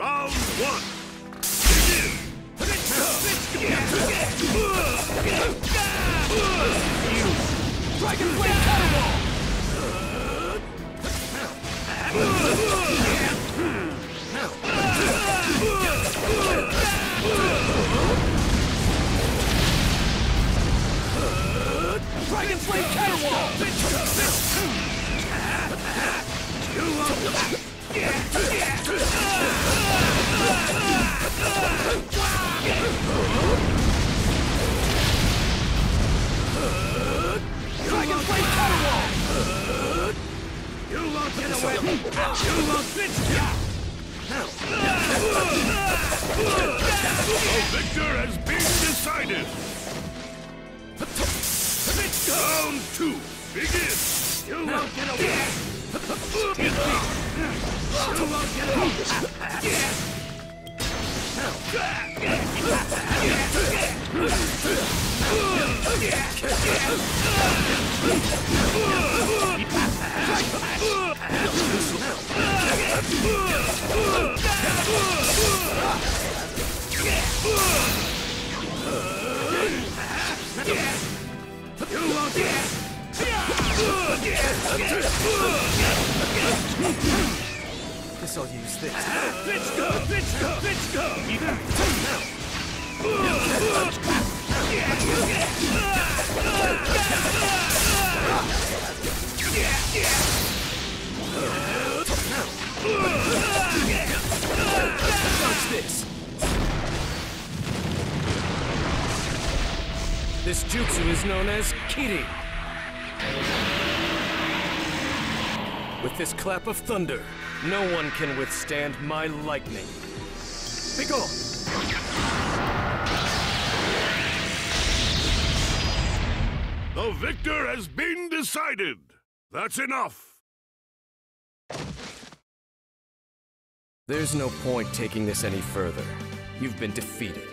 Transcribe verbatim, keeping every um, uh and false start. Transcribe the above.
Round one. Begin. Dragon Blade Cannonball! Dragon Blade Cannonball! Dragon Blade Cannonball! You won't get away! You won't fit! The victor has been decided! Round two, begin! You won't get away! You won't get away! Guess I'll use this. Let's go! Let's go! Let's go! Watch this. This jutsu is known as Kiri. With this clap of thunder, no one can withstand my lightning. Begone! The victor has been decided! That's enough! There's no point taking this any further. You've been defeated.